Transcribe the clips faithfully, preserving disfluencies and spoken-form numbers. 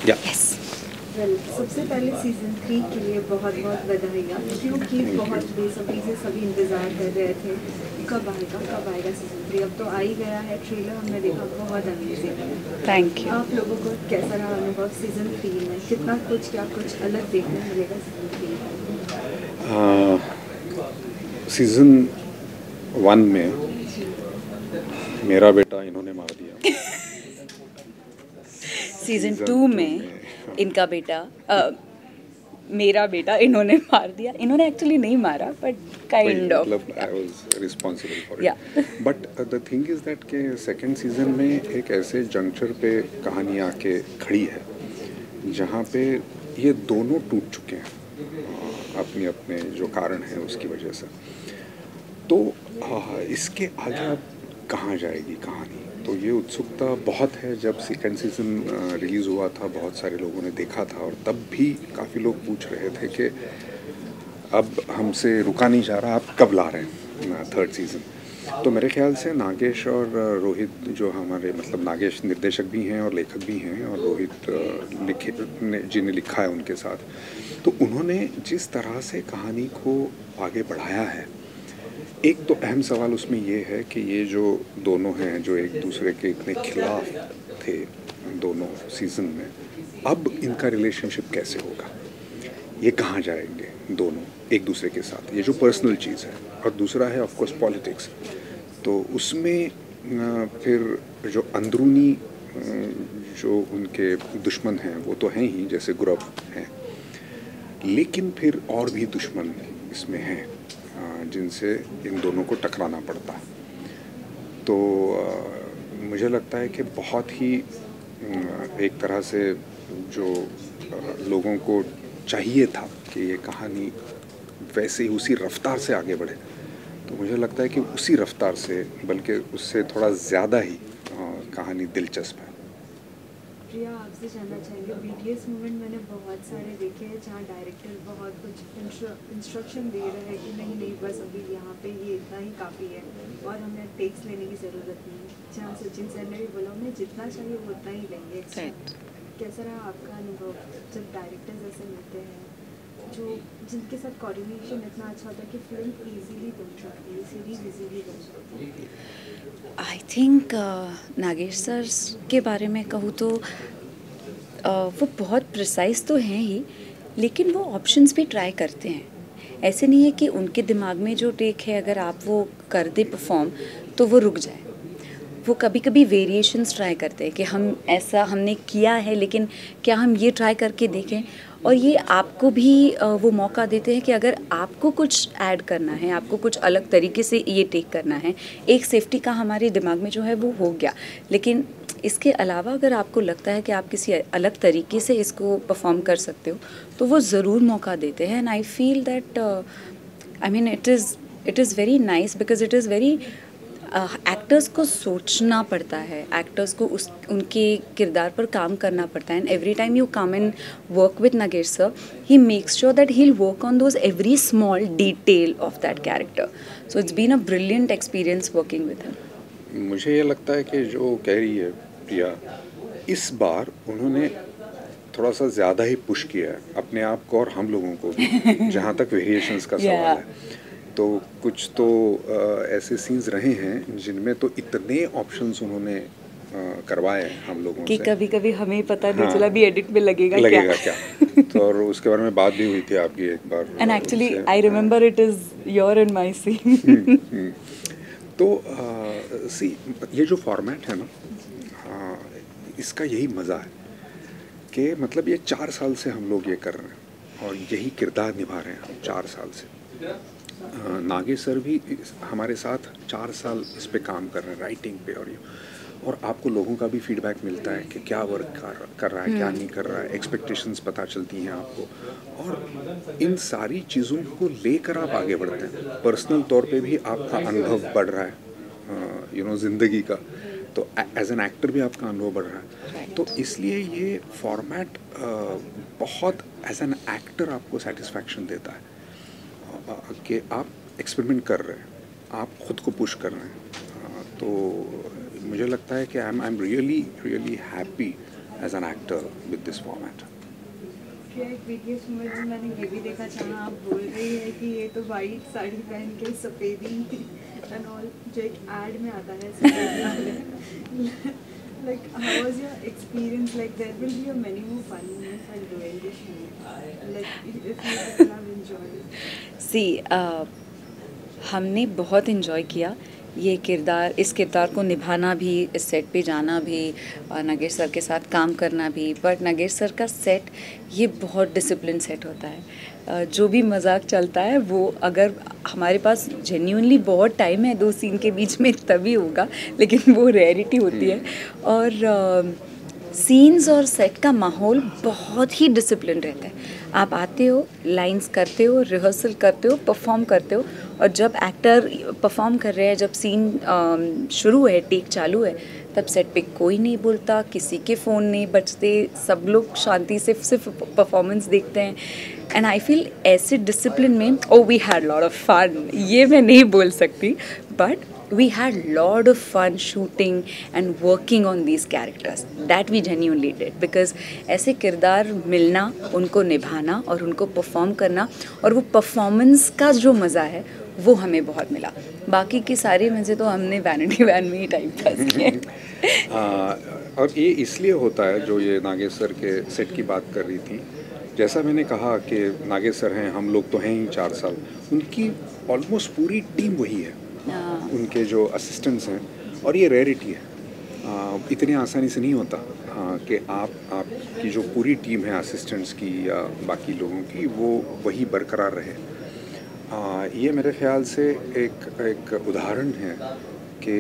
Yes well सबसे पहले season three के लिए बहुत बहुत बधाइयाँ, क्योंकि बहुत बेसब्री से सभी इंतज़ार कर रहे थे कब आएगा कब आएगा सीजन थ्री। अब तो आ ही गया है, ट्रेलर हमने देखा, बहुत अमेजिंग है। Thank you. आप लोगों को कैसा रहा अनुभव सीजन थ्री में? कितना कुछ क्या कुछ अलग देखने मिलेगा सीजन थ्री में? सीजन वन में मेरा बेटा इन्होंने मार दिया। सीजन Season टू two में में, इनका बेटा अ, मेरा बेटा इन्होंने मार दिया। इन्होंने एक्चुअली नहीं मारा बट काइंड ऑफ मतलब I was responsible for Yeah. It. But the thing is that के सेकंड सीजन में एक ऐसे जंक्चर पे कहानी आके खड़ी है जहाँ पे ये दोनों टूट चुके हैं अपने अपने जो कारण है उसकी वजह से। तो आ, इसके आगे अब कहाँ जाएगी कहानी, तो ये उत्सुकता बहुत है। जब सेकंड सीज़न रिलीज़ हुआ था बहुत सारे लोगों ने देखा था और तब भी काफ़ी लोग पूछ रहे थे कि अब हमसे रुका नहीं जा रहा, आप कब ला रहे हैं थर्ड सीज़न। तो मेरे ख्याल से नागेश और रोहित जो हमारे मतलब नागेश निर्देशक भी हैं और लेखक भी हैं और रोहित लिखे ने जिन्हें लिखा है उनके साथ, तो उन्होंने जिस तरह से कहानी को आगे बढ़ाया है, एक तो अहम सवाल उसमें ये है कि ये जो दोनों हैं जो एक दूसरे के इतने खिलाफ थे दोनों सीज़न में, अब इनका रिलेशनशिप कैसे होगा, ये कहाँ जाएंगे दोनों एक दूसरे के साथ, ये जो पर्सनल चीज़ है। और दूसरा है ऑफ कोर्स पॉलिटिक्स, तो उसमें फिर जो अंदरूनी जो उनके दुश्मन हैं वो तो हैं ही, जैसे गुरव हैं, लेकिन फिर और भी दुश्मन इसमें हैं जिनसे इन दोनों को टकराना पड़ता है। तो आ, मुझे लगता है कि बहुत ही एक तरह से जो आ, लोगों को चाहिए था कि ये कहानी वैसे ही उसी रफ्तार से आगे बढ़े, तो मुझे लगता है कि उसी रफ्तार से बल्कि उससे थोड़ा ज़्यादा ही आ, कहानी दिलचस्प है। प्रिया, आपसे जानना चाहेंगे, बीटीएस मूवमेंट मैंने बहुत सारे देखे हैं जहाँ डायरेक्टर बहुत कुछ इंस्ट्रक्शन दे रहे हैं कि नहीं नहीं बस अभी यहाँ पे ये इतना ही काफ़ी है और हमें टेक्स लेने की ज़रूरत नहीं है। जहाँ सचिन सर ने भी बोला उन्हें जितना चाहिए वो उतना ही लेंगे। कैसा रहा आपका अनुभव जब डायरेक्टर्स ऐसे मिलते हैं जो जिनके साथ कोऑर्डिनेशन इतना अच्छा होता है कि फिल्म ईजीली बन सकती है, सीरीज ईजीली बन सकती है? आई थिंक नागेश सर के बारे में कहूँ तो uh, वो बहुत प्रिसाइज तो हैं ही, लेकिन वो ऑप्शंस भी ट्राई करते हैं। ऐसे नहीं है कि उनके दिमाग में जो टेक है अगर आप वो कर दे परफॉर्म तो वो रुक जाए। वो कभी कभी वेरिएशंस ट्राई करते हैं कि हम ऐसा हमने किया है लेकिन क्या हम ये ट्राई करके देखें, और ये आपको भी वो मौका देते हैं कि अगर आपको कुछ ऐड करना है, आपको कुछ अलग तरीके से ये टेक करना है, एक सेफ्टी का हमारे दिमाग में जो है वो हो गया, लेकिन इसके अलावा अगर आपको लगता है कि आप किसी अलग तरीके से इसको परफॉर्म कर सकते हो तो वो ज़रूर मौका देते हैं। And I feel that I mean it is it is very nice because it is very actors uh, को सोचना पड़ता है, एक्टर्स को उस उनके किरदार पर काम करना पड़ता है। And every time you come and work with Nagesh sir, he makes sure that he will work on those every small detail of that character. So it's been a brilliant experience working with him. मुझे ये लगता है कि जो कह रही है प्रिया, इस बार उन्होंने थोड़ा सा ज़्यादा ही पुश किया है अपने आप को और हम लोगों को भी जहाँ तक वेरिएशंस का Yeah. सवाल है। तो कुछ तो आ, ऐसे सीन्स रहे हैं जिनमें तो इतने ऑप्शंस उन्होंने आ, करवाए हैं हम लोगों कि से, कभी कभी हमें पता नहीं हाँ, चला भी एडिट में लगेगा लगेगा क्या, क्या? तो और उसके बारे में बात भी हुई थी आपकी एक बार। एंड एक्चुअली उनसे, I remember it is your and my scene. तो सी ये जो फॉर्मेट है ना, आ, इसका यही मज़ा है कि मतलब ये चार साल से हम लोग ये कर रहे हैं और यही किरदार निभा रहे हैं हम चार साल से। नागेश सर भी हमारे साथ चार साल इस पे काम कर रहे हैं, राइटिंग पे, और ये और आपको लोगों का भी फीडबैक मिलता है कि क्या वर्क कर, कर रहा है, क्या नहीं कर रहा है, एक्सपेक्टेशंस पता चलती हैं आपको, और इन सारी चीज़ों को लेकर आप आगे बढ़ते हैं। पर्सनल तौर पे भी आपका अनुभव बढ़ रहा है, यू नो ज़िंदगी का, तो एज एन एक्टर भी आपका अनुभव बढ़ रहा है। तो इसलिए ये फॉर्मेट बहुत एज एन एक्टर आपको सेटिस्फैक्शन देता है कि आप एक्सपेरिमेंट कर रहे हैं, आप ख़ुद को पुश कर रहे हैं। तो मुझे लगता है कि I am I am really really happy as an actor with this format. क्या एक बीटीएस मूवमेंट में मैंने ये भी देखा जहाँ आप बोल रही है कि ये तो वाइट साड़ी पहन के सफ़ेदी एंड ऑल, जो एक एड में आता है सफ़ेदी वाले. Like, how was your experience? Like, there will be a many more fun moments while doing this movie. Like, if you people have enjoyed it. C uh, हमने बहुत इन्जॉय किया ये किरदार, इस किरदार को निभाना भी, इस सेट पे जाना भी, और नागेश सर के साथ काम करना भी. बट नागेश सर का सेट ये बहुत डिसिप्लिन सेट होता है. uh, जो भी मजाक चलता है वो अगर हमारे पास जेन्युइनली बहुत टाइम है दो सीन के बीच में तभी होगा, लेकिन वो रेयरिटी होती है. और सीन्स uh, और सेट का माहौल बहुत ही डिसिप्लिन रहता है. आप आते हो, लाइंस करते हो, रिहर्सल करते हो, परफॉर्म करते हो, और जब एक्टर परफॉर्म कर रहे हैं, जब सीन शुरू है, टेक चालू है, तब सेट पे कोई नहीं बोलता, किसी के फ़ोन नहीं बजते, सब लोग शांति से सिर्फ परफॉर्मेंस देखते हैं. एंड आई फील ऐसे डिसिप्लिन में, oh we had lot of fun, ये मैं नहीं बोल सकती, but we had lot of fun shooting and working on these characters. That we genuinely did because ऐसे किरदार मिलना, उनको निभाना और उनको परफॉर्म करना, और वो परफॉर्मेंस का जो मज़ा है वो हमें बहुत मिला. बाकी की सारी मज़े तो हमने वैनिटी वैन में ही टाइम पास किए. और ये इसलिए होता है, जो ये नागेश सर के सेट की बात कर रही थी, जैसा मैंने कहा कि नागेश सर हैं, हम लोग तो हैं ही चार साल, उनकी ऑलमोस्ट पूरी टीम वही है. उनके जो असिस्टेंट्स हैं, और ये रेयरिटी है, आ, इतनी आसानी से नहीं होता आ, कि आप आपकी जो पूरी टीम है असिस्टेंट्स की या बाकी लोगों की, वो वही बरकरार रहे. आ, ये मेरे ख्याल से एक एक उदाहरण है कि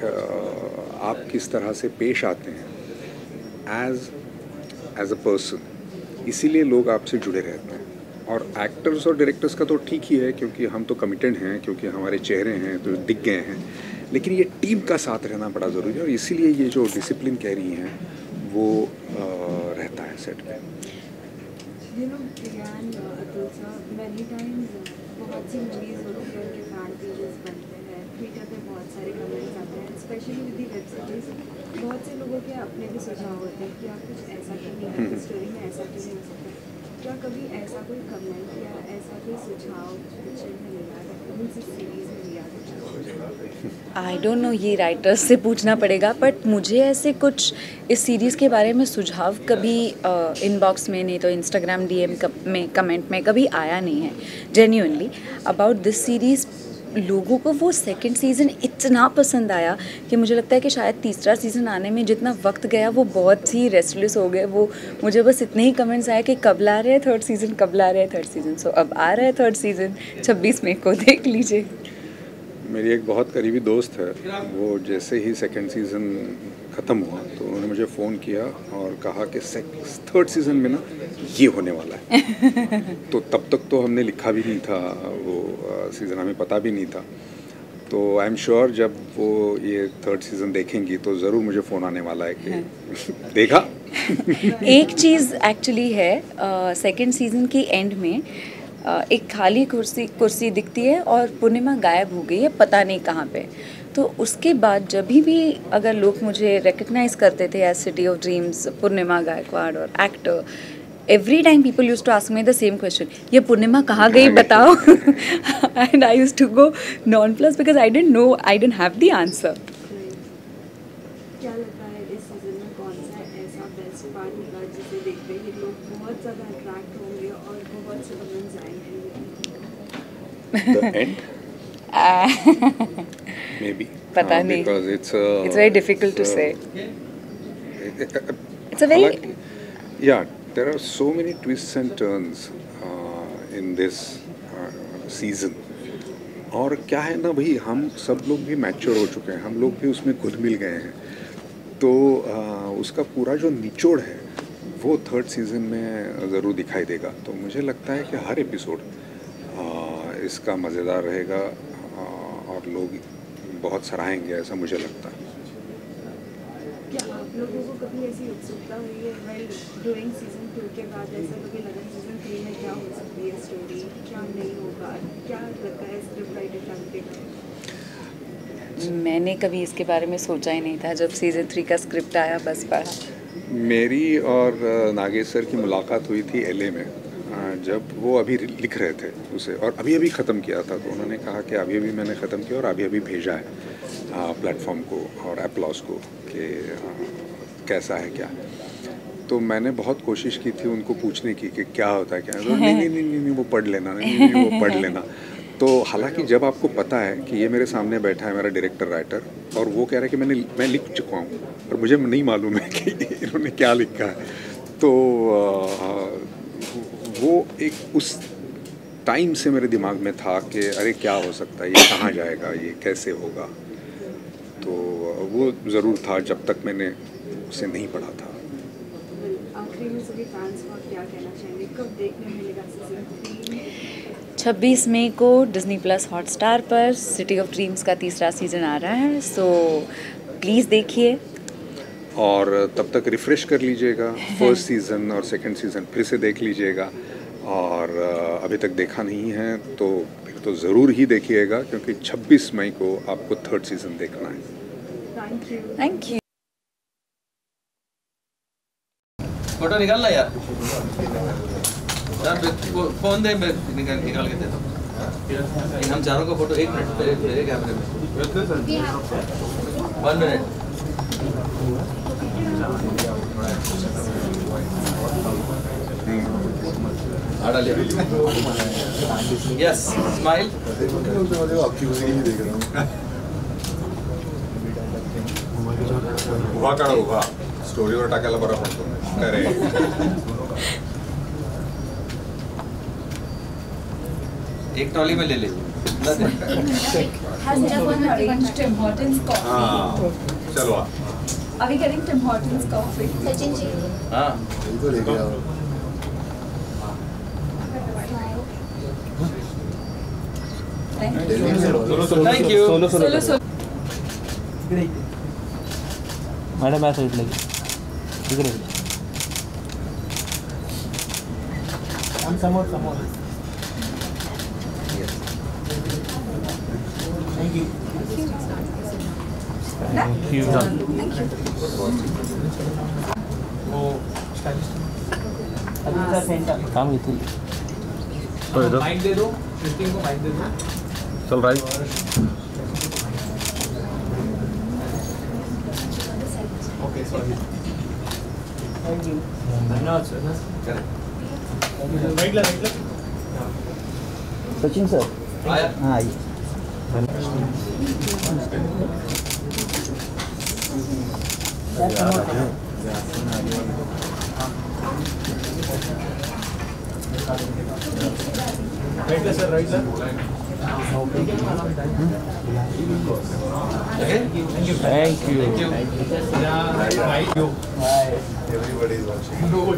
आप किस तरह से पेश आते हैं एज एज अ पर्सन, इसीलिए लोग आपसे जुड़े रहते हैं. और एक्टर्स और डायरेक्टर्स का तो ठीक ही है, क्योंकि हम तो कमिटेड हैं, क्योंकि हमारे चेहरे हैं तो दिख गए हैं, लेकिन ये टीम का साथ रहना बड़ा ज़रूरी है, और इसीलिए ये जो डिसिप्लिन कह रही हैं वो आ, रहता है सेट पे. You know, Priyan, Atul sir, many times बहुत सी मूवीज़ होती हैं, उनके फैन पेजेस बनते हैं, ट्विटर पे बहुत सारे कमेंट्स आते हैं, specially with the web series. बहुत से लोगों के अपने भी सुझाव होते हैं कि आप कुछ ऐसा क्यों नहीं है, स्टोरी में ऐसा क्यों नहीं हो सकता. क्या कभी ऐसा कोई कमेंट या ऐसा कोई सुझाव पिक्चर में मिला है, उनसे सीरीज में लिया कुछ? आई डोंट नो, ये राइटर्स से पूछना पड़ेगा, बट मुझे ऐसे कुछ इस सीरीज़ के बारे में सुझाव कभी इनबॉक्स में, नहीं तो इंस्टाग्राम डीएम में, कमेंट में कभी आया नहीं है. जेन्युइनली अबाउट दिस सीरीज़ लोगों को वो सेकंड सीज़न इतना पसंद आया कि मुझे लगता है कि शायद तीसरा सीज़न आने में जितना वक्त गया वो बहुत ही रेस्टलेस हो गए. वो मुझे बस इतने ही कमेंट्स आए कि कब ला रहे हैं थर्ड सीज़न, कब ला रहे हैं थर्ड सीज़न. सो अब आ रहा है थर्ड सीज़न, छब्बीस मई को देख लीजिए. मेरी एक बहुत करीबी दोस्त है, वो जैसे ही सेकंड सीज़न ख़त्म हुआ तो उन्होंने मुझे फ़ोन किया और कहा कि थर्ड सीज़न में ना ये होने वाला है. तो तब तक तो हमने लिखा भी नहीं था वो सीज़न, हमें पता भी नहीं था. तो आई एम श्योर जब वो ये थर्ड सीज़न देखेंगी तो ज़रूर मुझे फ़ोन आने वाला है कि देखा. एक चीज़ एक्चुअली है, सेकंड सीज़न की एंड में uh, एक खाली कुर्सी कुर्सी दिखती है और पूर्णिमा गायब हो गई है, पता नहीं कहाँ पे. तो उसके बाद जब भी अगर लोग मुझे रिकग्नाइज़ करते थे as City of Dreams, Purnima Gaikwad और actor, every time people used to ask me the same question, ये पूर्णिमा कहाँ गई बताओ. And I used to go nonplussed because I didn't know, I didn't have the answer. क्या लगता है इस सीजन में कौन सा ऐसा बेस्ट पार्ट होगा जिसे देखते ही लोग बहुत ज़्यादा अट्रैक्ट होंगे और बहुत से कमेंट्स आएंगे? The end? Maybe. पता uh, नहीं. Because it's a, It's very difficult to it's say. a- It's a very हालांकि- Yeah, there are so many twists and turns uh, in this uh, season. और क्या है ना भाई, हम सब लोग भी मैच्योर हो चुके हैं, हम लोग भी उसमें घुल मिल गए हैं. तो uh, उसका पूरा जो निचोड़ है वो थर्ड सीज़न में ज़रूर दिखाई देगा. तो मुझे लगता है कि हर एपिसोड uh, इसका मज़ेदार रहेगा uh, और लोग बहुत सराहेंगे, ऐसा मुझे लगता है. क्या आप लोगों को कभी ऐसी उत्सुकता हुई है वेल डूइंग सीजन टू के बाद, ऐसा कभी लगा सीजन थ्री में क्या हो सकती है स्टोरी, क्या नहीं होगा, क्या लगता है स्क्रिप्ट राइटर क्या लिखेगा? मैंने कभी इसके बारे में सोचा ही नहीं था. जब सीज़न थ्री का स्क्रिप्ट आया बस पढ़ा, मेरी और नागेश सर की मुलाकात हुई थी एलए में, जब वो अभी लिख रहे थे उसे, और अभी अभी ख़त्म किया था। तो उन्होंने कहा कि अभी अभी मैंने ख़त्म किया और अभी अभी भेजा है प्लेटफॉर्म को और एप्लॉस को कि कैसा है क्या। तो मैंने बहुत कोशिश की थी उनको पूछने की कि क्या होता है क्या है। तो नहीं नहीं नहीं नहीं वो पढ़ लेना, नहीं नहीं वो पढ़ लेना। तो हालांकि जब आपको पता है कि ये मेरे सामने बैठा है मेरा डायरेक्टर राइटर और वो कह रहा है कि मैंने मैं लिख चुका हूँ और मुझे नहीं मालूम है कि इन्होंने क्या लिखा है, तो वो एक उस टाइम से मेरे दिमाग में था कि अरे क्या हो सकता है, ये कहाँ जाएगा, ये कैसे होगा। तो वो ज़रूर था जब तक मैंने उसे नहीं पढ़ा था। आखिरी में सभी फैंस को क्या कहना चाहेंगे, कब देखने मिलेगा सीजन थ्री? छब्बीस मई को डिज्नी प्लस हॉटस्टार पर सिटी ऑफ ड्रीम्स का तीसरा सीज़न आ रहा है, सो प्लीज़ देखिए और तब तक रिफ़्रेश कर लीजिएगा, फर्स्ट सीज़न और सेकंड सीज़न फिर से देख लीजिएगा। और अभी तक देखा नहीं है तो फिर तो ज़रूर ही देखिएगा, क्योंकि छब्बीस मई को आपको थर्ड सीज़न देखना है। Thank you. Thank you. Photo निकाल ला यार, फोन दे, मैं निकाल निकाल के दे दो। हम चारों का फोटो एक मिनट मेरे मेरे कैमरे में, वन मिनट। Yes, smile. उभा काढा, उभा स्टोरीवर टाकायला बरा पडतो. अरे एक ट्रॉली में ले ले। Has everyone arranged Tim Hortons coffee? हाँ चलो आ. Are we getting Tim Hortons coffee? Sachin ji. हाँ बिल्कुल लेके आओ. Thank you. Solo solo. Madam ऐसा इट लगी इधर हम समोर समोर थैंक यू थैंक यू वो अभी का सेंटर काम इतनी माइक दे दो, क्रिस्टीन को माइक दे दो. चल right. Okay sorry thank you धन्यवाद सर. राइट ला राइट ला सचिन सर आया. हाँ आइए. राइट ला सर राइट ला. Thank you thank you thank you. Thank you. Everybody is watching.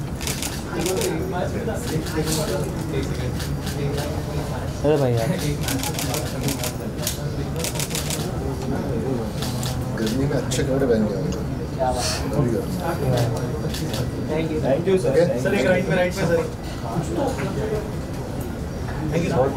अरे भाई यार गर्मी में अच्छे कपड़े पहन के आऊँगा. Thank you thank you sir. Sir एक राइट में राइट में सर. Thank you sir.